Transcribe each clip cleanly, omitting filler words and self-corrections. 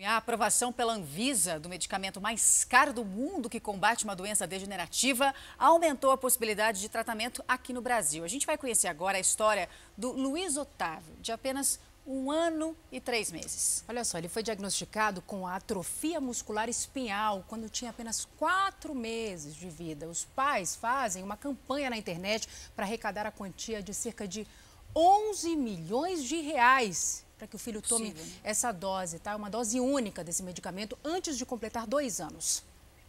A aprovação pela Anvisa do medicamento mais caro do mundo que combate uma doença degenerativa aumentou a possibilidade de tratamento aqui no Brasil. A gente vai conhecer agora a história do Luiz Otávio, de apenas 1 ano e 3 meses. Olha só, ele foi diagnosticado com atrofia muscular espinhal quando tinha apenas 4 meses de vida. Os pais fazem uma campanha na internet para arrecadar a quantia de cerca de 11 milhões de reais para que o filho tome essa dose, tá? Uma dose única desse medicamento antes de completar 2 anos.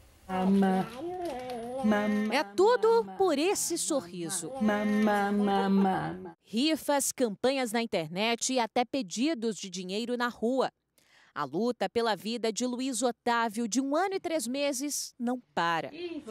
É tudo por esse sorriso. Rifas, campanhas na internet e até pedidos de dinheiro na rua. A luta pela vida de Luiz Otávio, de 1 ano e 3 meses, não para.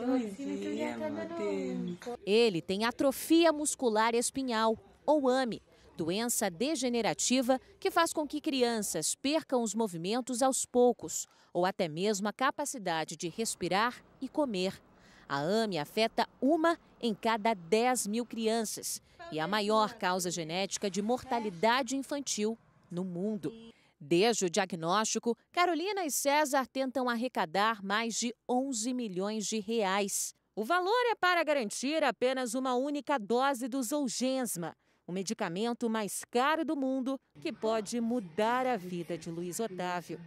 Ele tem atrofia muscular espinhal, ou AME, doença degenerativa que faz com que crianças percam os movimentos aos poucos, ou até mesmo a capacidade de respirar e comer. A AME afeta 1 em cada 10 mil crianças e é a maior causa genética de mortalidade infantil no mundo. Desde o diagnóstico, Carolina e César tentam arrecadar mais de 11 milhões de reais. O valor é para garantir apenas uma única dose do Zolgensma, o medicamento mais caro do mundo que pode mudar a vida de Luiz Otávio.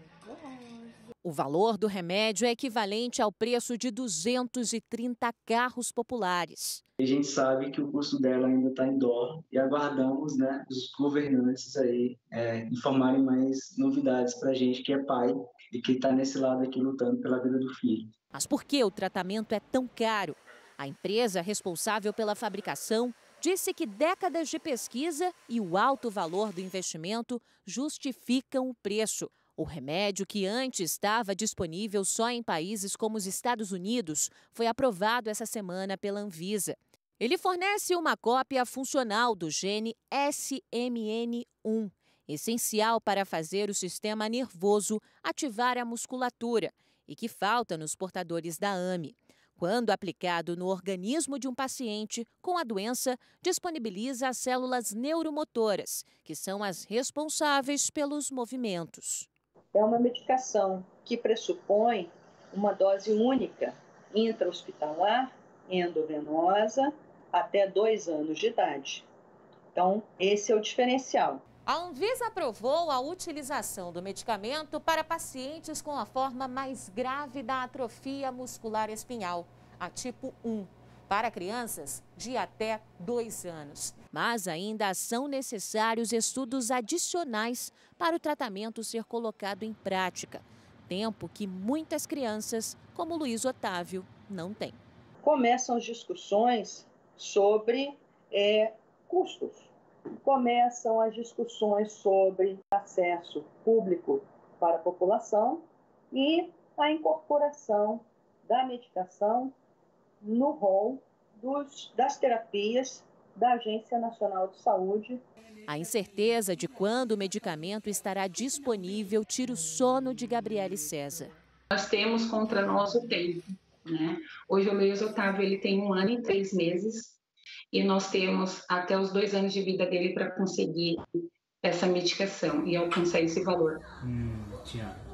O valor do remédio é equivalente ao preço de 230 carros populares. A gente sabe que o custo dela ainda está em dólar e aguardamos, né, os governantes aí informarem mais novidades para a gente que é pai e que está nesse lado aqui lutando pela vida do filho. Mas por que o tratamento é tão caro? A empresa responsável pela fabricação disse que décadas de pesquisa e o alto valor do investimento justificam o preço. O remédio, que antes estava disponível só em países como os Estados Unidos, foi aprovado essa semana pela Anvisa. Ele fornece uma cópia funcional do gene SMN1, essencial para fazer o sistema nervoso ativar a musculatura e que falta nos portadores da AME. Quando aplicado no organismo de um paciente com a doença, disponibiliza as células neuromotoras, que são as responsáveis pelos movimentos. É uma medicação que pressupõe uma dose única intra-hospitalar, endovenosa, até 2 anos de idade. Então, esse é o diferencial. A Anvisa aprovou a utilização do medicamento para pacientes com a forma mais grave da atrofia muscular espinhal, a tipo 1, para crianças de até 2 anos. Mas ainda são necessários estudos adicionais para o tratamento ser colocado em prática, tempo que muitas crianças, como Luiz Otávio, não têm. Começam as discussões sobre custos. Começam as discussões sobre acesso público para a população e a incorporação da medicação no rol das terapias da Agência Nacional de Saúde. A incerteza de quando o medicamento estará disponível tira o sono de Gabriele César. Nós temos contra nós o tempo, né? Hoje o Luiz Otávio ele tem 1 ano e 3 meses. E nós temos até os 2 anos de vida dele para conseguir essa medicação e alcançar esse valor. Tiago.